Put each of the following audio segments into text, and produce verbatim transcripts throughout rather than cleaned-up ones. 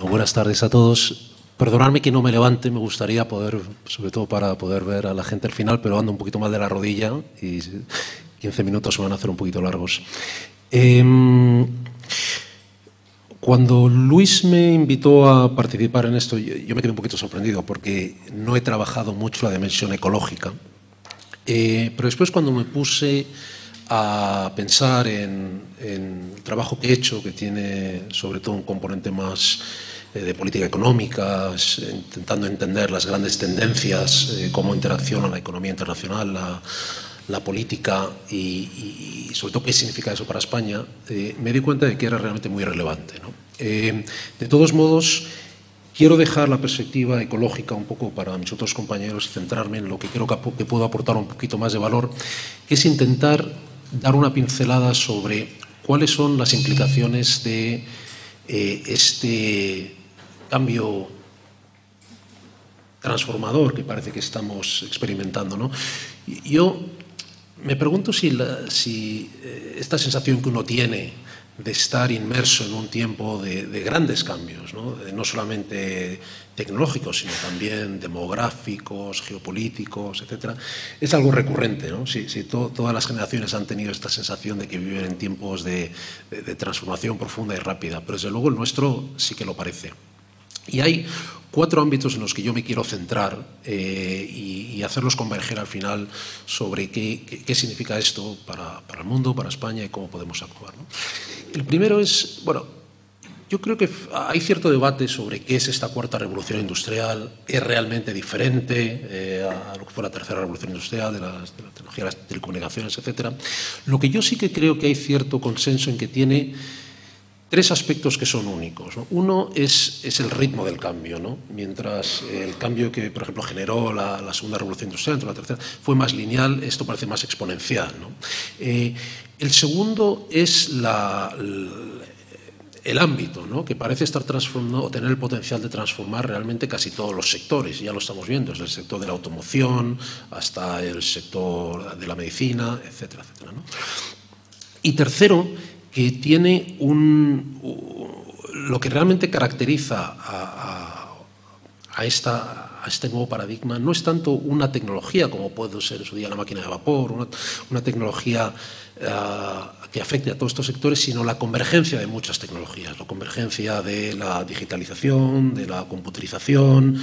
Buenas tardes a todos. Perdonadme que no me levante, me gustaría poder, sobre todo para poder ver a la gente al final, pero ando un poquito mal de la rodilla y quince minutos se van a hacer un poquito largos. Eh, cuando Luis me invitó a participar en esto, yo, yo me quedé un poquito sorprendido porque no he trabajado mucho la dimensión ecológica, eh, pero después cuando me puse a pensar en, en el trabajo que he hecho, que tiene sobre todo un componente más eh, de política económica, intentando entender las grandes tendencias, eh, cómo interacciona la economía internacional, la, la política y, y sobre todo qué significa eso para España, eh, me di cuenta de que era realmente muy relevante, ¿no? Eh, de todos modos, quiero dejar la perspectiva ecológica un poco para mis otros compañeros y centrarme en lo que creo que, que puedo aportar un poquito más de valor, que es intentar dar una pincelada sobre cuáles son las implicaciones de eh, este cambio transformador que parece que estamos experimentando, ¿no? Yo me pregunto si, la, si eh, esta sensación que uno tiene de estar inmerso en un tiempo de, de grandes cambios, ¿no? De, no solamente tecnológicos, sino también demográficos, geopolíticos, etcétera, es algo recurrente, ¿no? Si, si to, todas las generaciones han tenido esta sensación de que viven en tiempos de, de, de transformación profunda y rápida, pero desde luego el nuestro sí que lo parece. Y hay cuatro ámbitos en los que yo me quiero centrar eh, y, y hacerlos converger al final sobre qué, qué, qué significa esto para, para el mundo, para España y cómo podemos actuar, ¿no? El primero es, bueno, yo creo que hay cierto debate sobre qué es esta cuarta revolución industrial, es realmente diferente eh, a lo que fue la tercera revolución industrial, de, las, de la tecnología de las telecomunicaciones, etcétera. Lo que yo sí que creo que hay cierto consenso en que tiene tres aspectos que son únicos, ¿no? Uno es, es el ritmo del cambio, ¿no? Mientras el cambio que, por ejemplo, generó la, la segunda revolución industrial, entre la tercera, fue más lineal, esto parece más exponencial, ¿no? Eh, el segundo es la, el ámbito, ¿no? Que parece estar transformando o tener el potencial de transformar realmente casi todos los sectores, ya lo estamos viendo, desde el sector de la automoción hasta el sector de la medicina, etcétera, etcétera, ¿no? Y tercero, que tiene un, lo que realmente caracteriza a, a, a, esta, a este nuevo paradigma no es tanto una tecnología como puede ser en su día la máquina de vapor, una, una tecnología uh, que afecte a todos estos sectores, sino la convergencia de muchas tecnologías, la convergencia de la digitalización, de la computerización,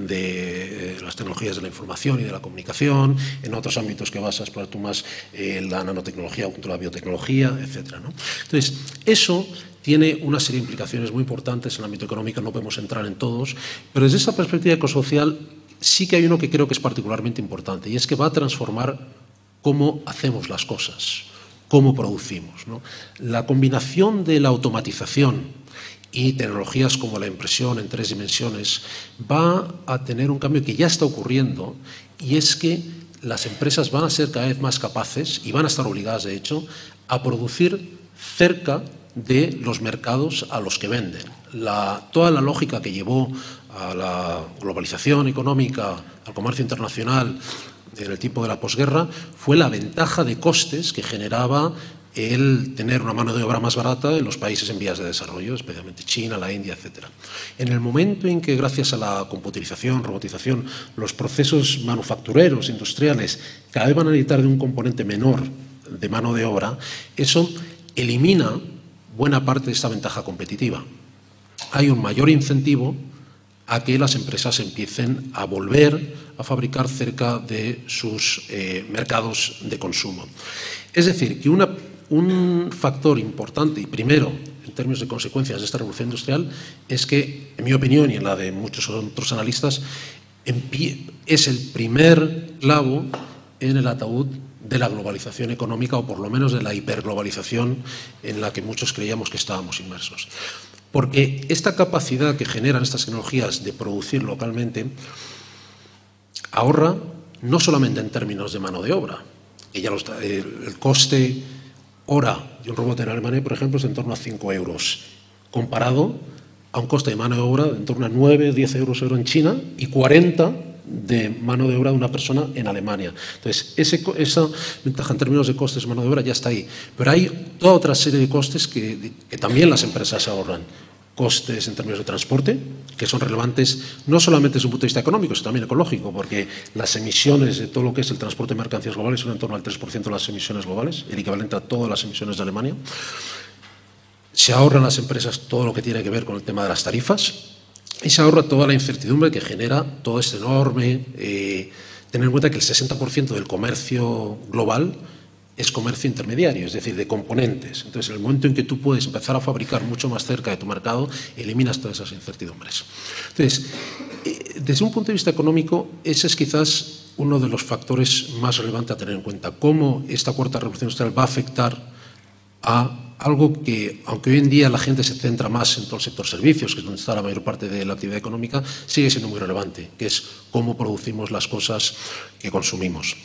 de las tecnologías de la información y de la comunicación, en otros ámbitos que vas a explorar tú más, eh, la nanotecnología junto a la biotecnología, etcétera, ¿no? Entonces, eso tiene una serie de implicaciones muy importantes en el ámbito económico, no podemos entrar en todos, pero desde esa perspectiva ecosocial sí que hay uno que creo que es particularmente importante, y es que va a transformar cómo hacemos las cosas, cómo producimos, ¿no? La combinación de la automatización y tecnologías como la impresión en tres dimensiones va a tener un cambio que ya está ocurriendo, y es que las empresas van a ser cada vez más capaces, y van a estar obligadas de hecho, a producir cerca de los mercados a los que venden. La, toda la lógica que llevó a la globalización económica, al comercio internacional en el tiempo de la posguerra, fue la ventaja de costes que generaba el tener una mano de obra más barata en los países en vías de desarrollo, especialmente China, la India, etcétera. En el momento en que, gracias a la computerización, robotización, los procesos manufactureros, industriales, cada vez van a necesitar de un componente menor de mano de obra, eso elimina buena parte de esta ventaja competitiva. Hay un mayor incentivo a que las empresas empiecen a volver a fabricar cerca de sus eh, mercados de consumo. Es decir, que una, un factor importante, y primero, en términos de consecuencias de esta revolución industrial, es que, en mi opinión y en la de muchos otros analistas, es el primer clavo en el ataúd de la globalización económica, o por lo menos de la hiperglobalización en la que muchos creíamos que estábamos inmersos. Porque esta capacidad que generan estas tecnologías de producir localmente ahorra no solamente en términos de mano de obra, que ya lo está, el, el coste hora de un robot en Alemania, por ejemplo, es en torno a cinco euros, comparado a un coste de mano de obra de en torno a nueve, diez euros en China y cuarenta de mano de obra de una persona en Alemania. Entonces, ese, esa ventaja en términos de costes de mano de obra ya está ahí. Pero hay toda otra serie de costes que, que también las empresas ahorran. costes en términos de transporte, que son relevantes no solamente desde un punto de vista económico, sino también ecológico, porque las emisiones de todo lo que es el transporte de mercancías globales son en torno al tres por ciento de las emisiones globales, el equivalente a todas las emisiones de Alemania. Se ahorran las empresas todo lo que tiene que ver con el tema de las tarifas y se ahorra toda la incertidumbre que genera todo este enorme… Eh, tener en cuenta que el sesenta por ciento del comercio global es comercio intermediario, es decir, de componentes. Entonces, en el momento en que tú puedes empezar a fabricar mucho más cerca de tu mercado, eliminas todas esas incertidumbres. Entonces, desde un punto de vista económico, ese es quizás uno de los factores más relevantes a tener en cuenta. Cómo esta cuarta revolución industrial va a afectar a algo que, aunque hoy en día la gente se centra más en todo el sector servicios, que es donde está la mayor parte de la actividad económica, sigue siendo muy relevante, que es cómo producimos las cosas que consumimos.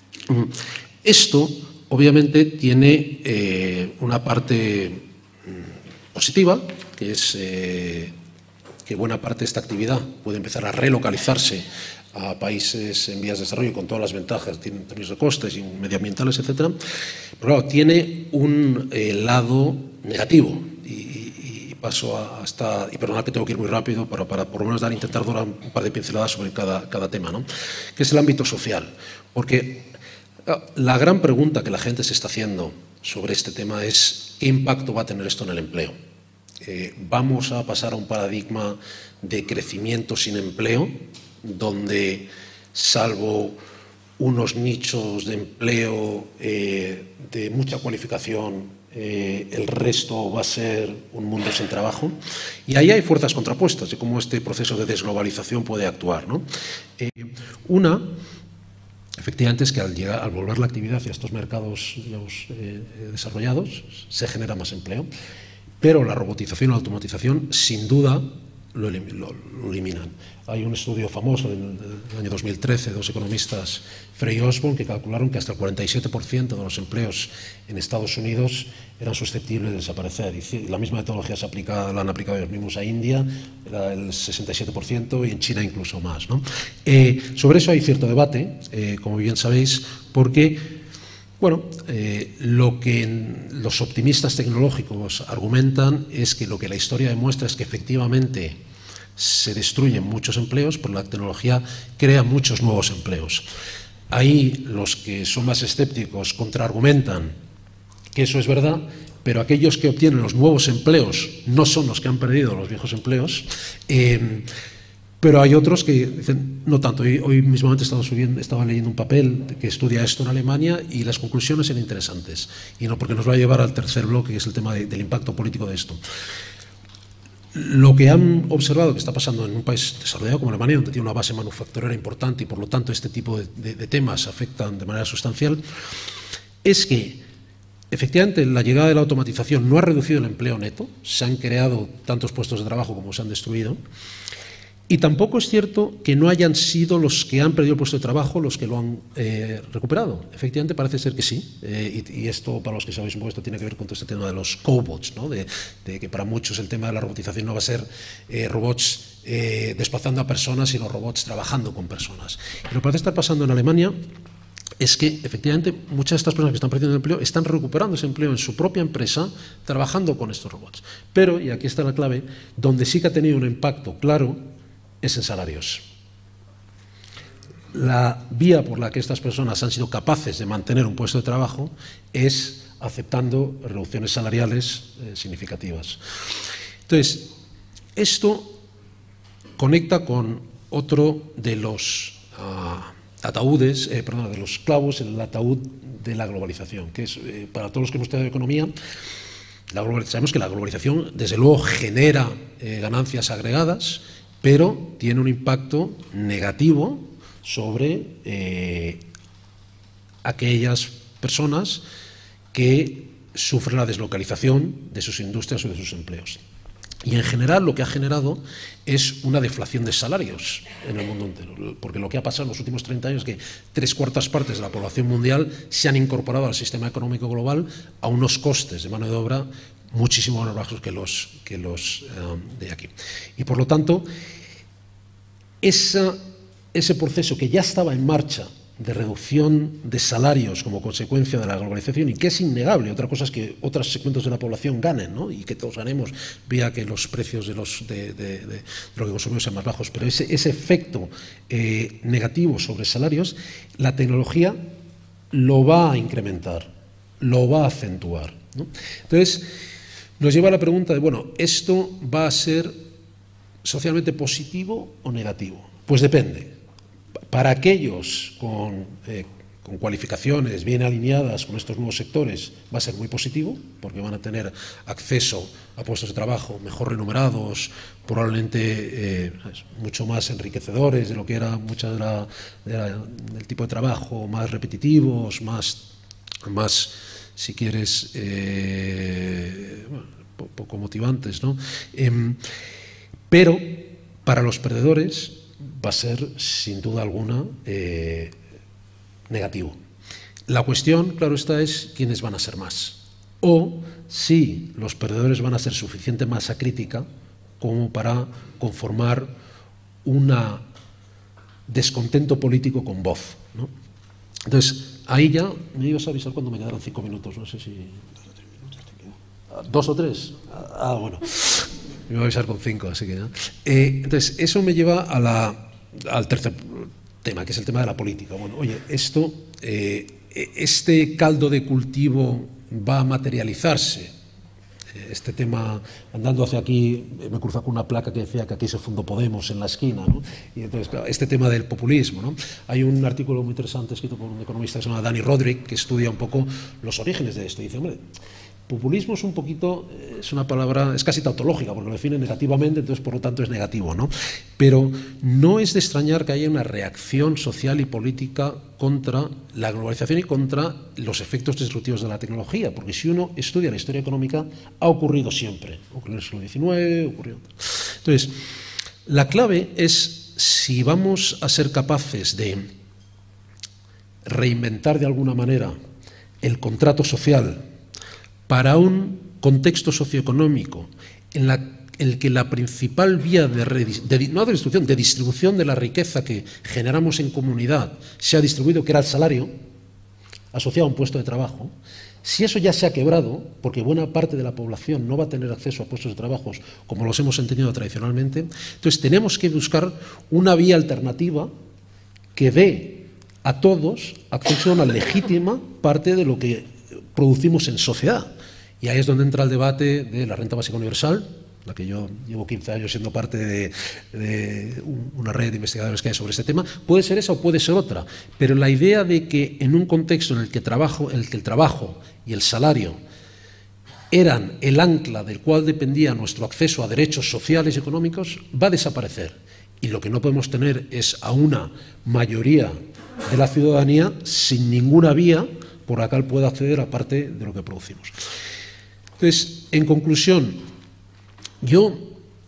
Esto, obviamente, tiene eh, una parte mm, positiva, que es eh, que buena parte de esta actividad puede empezar a relocalizarse a países en vías de desarrollo con todas las ventajas, tiene términos de costes y medioambientales, etcétera. Pero claro, tiene un eh, lado negativo y, y, y paso a, hasta, y perdonad que tengo que ir muy rápido para, para por lo menos dar, intentar dar un par de pinceladas sobre cada, cada tema, ¿no? Que es el ámbito social, porque la gran pregunta que la gente se está haciendo sobre este tema es ¿qué impacto va a tener esto en el empleo? Eh, ¿Vamos a pasar a un paradigma de crecimiento sin empleo, donde, salvo unos nichos de empleo eh, de mucha cualificación, eh, el resto va a ser un mundo sin trabajo? Y ahí hay fuerzas contrapuestas de cómo este proceso de desglobalización puede actuar, ¿no? Eh, una, efectivamente, es que al, llegar, al volver la actividad hacia estos mercados digamos, eh, desarrollados se genera más empleo, pero la robotización y la automatización sin duda lo, lo, lo eliminan. Hay un estudio famoso del, del año dos mil trece de dos economistas, Frey y Osborne, que calcularon que hasta el cuarenta y siete por ciento de los empleos en Estados Unidos eran susceptibles de desaparecer. Y la misma metodología se aplica, la han aplicado ellos mismos a India, era el sesenta y siete por ciento, y en China incluso más, ¿no? Eh, sobre eso hay cierto debate, eh, como bien sabéis, porque bueno, eh, lo que los optimistas tecnológicos argumentan es que lo que la historia demuestra es que efectivamente se destruyen muchos empleos, pero la tecnología crea muchos nuevos empleos. Ahí los que son más escépticos contraargumentan que eso es verdad, pero aquellos que obtienen los nuevos empleos no son los que han perdido los viejos empleos. Eh, Pero hay otros que dicen, no tanto. Hoy, hoy mismamente estaba, subiendo, estaba leyendo un papel que estudia esto en Alemania y las conclusiones eran interesantes. Y no porque nos va a llevar al tercer bloque, que es el tema de, del impacto político de esto. Lo que han observado que está pasando en un país desarrollado como Alemania, donde tiene una base manufacturera importante y por lo tanto este tipo de, de, de temas afectan de manera sustancial, es que efectivamente la llegada de la automatización no ha reducido el empleo neto, se han creado tantos puestos de trabajo como se han destruido. Y tampoco es cierto que no hayan sido los que han perdido el puesto de trabajo los que lo han eh, recuperado. Efectivamente, parece ser que sí. Eh, y, y esto, para los que sabéis un poco, esto tiene que ver con todo este tema de los cobots, ¿no? de, de que para muchos el tema de la robotización no va a ser eh, robots eh, desplazando a personas, sino robots trabajando con personas. Y lo que parece estar pasando en Alemania es que, efectivamente, muchas de estas personas que están perdiendo el empleo están recuperando ese empleo en su propia empresa trabajando con estos robots. Pero, y aquí está la clave, donde sí que ha tenido un impacto claro es en salarios. La vía por la que estas personas han sido capaces de mantener un puesto de trabajo es aceptando reducciones salariales eh, significativas. Entonces, esto conecta con otro de los uh, ataúdes, eh, perdón, de los clavos en el ataúd de la globalización, que es, eh, para todos los que hemos estudiado economía, la sabemos que la globalización, desde luego, genera eh, ganancias agregadas, pero tiene un impacto negativo sobre eh, aquellas personas que sufren la deslocalización de sus industrias o de sus empleos. Y en general lo que ha generado es una deflación de salarios en el mundo entero, porque lo que ha pasado en los últimos treinta años es que tres cuartas partes de la población mundial se han incorporado al sistema económico global a unos costes de mano de obra muchísimo más bajos que los, que los um, de aquí. Y por lo tanto, esa, ese proceso que ya estaba en marcha de reducción de salarios como consecuencia de la globalización, y que es innegable. Otra cosa es que otros segmentos de la población ganen, ¿no? Y que todos ganemos vía que los precios de, los, de, de, de, de lo que consumimos sean más bajos. Pero ese, ese efecto eh, negativo sobre salarios, la tecnología lo va a incrementar, lo va a acentuar, ¿no? Entonces, nos lleva a la pregunta de, bueno, ¿esto va a ser socialmente positivo o negativo? Pues depende. Para aquellos con, eh, con cualificaciones bien alineadas con estos nuevos sectores va a ser muy positivo, porque van a tener acceso a puestos de trabajo mejor remunerados, probablemente eh, mucho más enriquecedores de lo que era mucha de la, de la, del tipo de trabajo, más repetitivos, más, más si quieres, eh, bueno, poco motivantes, ¿no? Eh, pero para los perdedores va a ser, sin duda alguna, eh, negativo. La cuestión, claro está, es quiénes van a ser más. O si los perdedores van a ser suficiente masa crítica como para conformar un descontento político con voz, ¿no? Entonces, ahí ya me ibas a avisar cuando me quedaran cinco minutos, no sé si... ¿Dos o tres? Ah, bueno. Me voy a avisar con cinco, así que... ¿no? Eh, entonces, eso me lleva a la... al tercer tema, que es el tema de la política. Bueno, oye, esto, eh, este caldo de cultivo va a materializarse. Este tema, andando hacia aquí, me cruzo con una placa que decía que aquí se fundó Podemos en la esquina, ¿no? Y entonces, claro, este tema del populismo, ¿no? Hay un artículo muy interesante escrito por un economista que se llama Dani Rodrik, que estudia un poco los orígenes de esto. Y dice, hombre, populismo es un poquito, es una palabra, es casi tautológica, porque lo define negativamente, entonces por lo tanto es negativo, ¿no? Pero no es de extrañar que haya una reacción social y política contra la globalización y contra los efectos destructivos de la tecnología, porque si uno estudia la historia económica, ha ocurrido siempre. Ocurrió en el siglo diecinueve, ocurrió... Entonces, la clave es si vamos a ser capaces de reinventar de alguna manera el contrato social para un contexto socioeconómico en la, el que la principal vía de, de, no de distribución, de distribución de la riqueza que generamos en comunidad se ha distribuido, que era el salario, asociado a un puesto de trabajo. Si eso ya se ha quebrado, porque buena parte de la población no va a tener acceso a puestos de trabajo como los hemos entendido tradicionalmente, entonces tenemos que buscar una vía alternativa que dé a todos acceso a una legítima parte de lo que producimos en sociedad. Y ahí es donde entra el debate de la renta básica universal, la que yo llevo quince años siendo parte de, de una red de investigadores que hay sobre este tema. Puede ser esa o puede ser otra, pero la idea de que en un contexto en el que, trabajo, en el, que el trabajo y el salario eran el ancla del cual dependía nuestro acceso a derechos sociales y económicos, va a desaparecer. Y lo que no podemos tener es a una mayoría de la ciudadanía sin ninguna vía por la cual pueda acceder a parte de lo que producimos. Entonces, en conclusión, yo,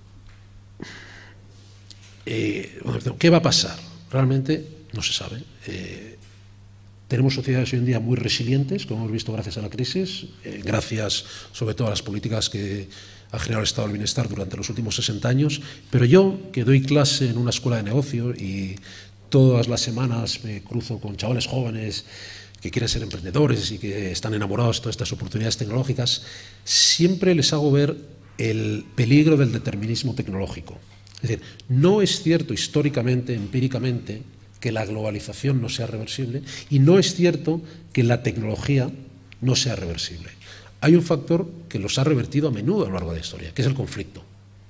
eh, ¿qué va a pasar? Realmente no se sabe. Eh, tenemos sociedades hoy en día muy resilientes, como hemos visto gracias a la crisis, eh, gracias sobre todo a las políticas que ha generado el Estado del Bienestar durante los últimos sesenta años, pero yo, que doy clase en una escuela de negocio y todas las semanas me cruzo con chavales jóvenes que quieren ser emprendedores y que están enamorados de todas estas oportunidades tecnológicas, siempre les hago ver el peligro del determinismo tecnológico. Es decir, no es cierto históricamente, empíricamente, que la globalización no sea reversible, y no es cierto que la tecnología no sea reversible. Hay un factor que los ha revertido a menudo a lo largo de la historia, que es el conflicto.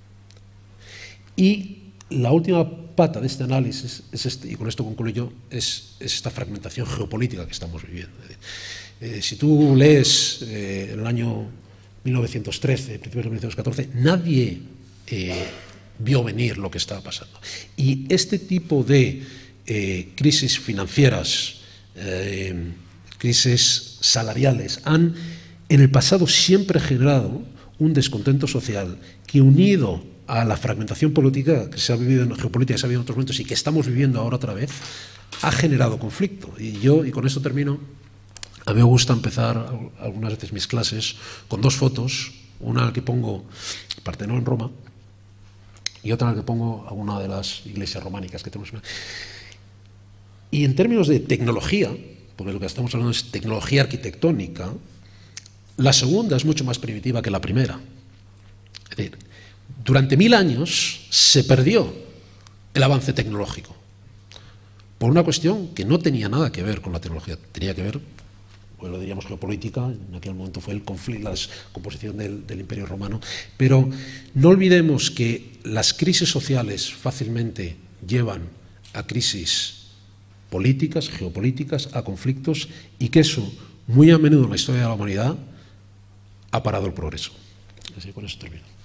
Y la última pata de este análisis, es este, y con esto concluyo, es, es esta fragmentación geopolítica que estamos viviendo. Eh, si tú lees eh, el año mil novecientos trece, principios de mil novecientos catorce, nadie eh, vio venir lo que estaba pasando. Y este tipo de eh, crisis financieras, eh, crisis salariales, han en el pasado siempre generado un descontento social que, unido a la fragmentación política que se ha vivido en geopolítica, que se ha vivido en otros momentos y que estamos viviendo ahora otra vez, ha generado conflicto. Y yo, y con esto termino, a mí me gusta empezar algunas veces mis clases con dos fotos, una en la que pongo Partenón en Roma y otra en la que pongo alguna de las iglesias románicas que tenemos. Y en términos de tecnología, porque lo que estamos hablando es tecnología arquitectónica, la segunda es mucho más primitiva que la primera. Es decir, durante mil años se perdió el avance tecnológico por una cuestión que no tenía nada que ver con la tecnología, tenía que ver, pues lo diríamos geopolítica, en aquel momento fue el conflicto, la descomposición del, del Imperio Romano, pero no olvidemos que las crisis sociales fácilmente llevan a crisis políticas, geopolíticas, a conflictos, y que eso, muy a menudo en la historia de la humanidad, ha parado el progreso. Así, con eso termino.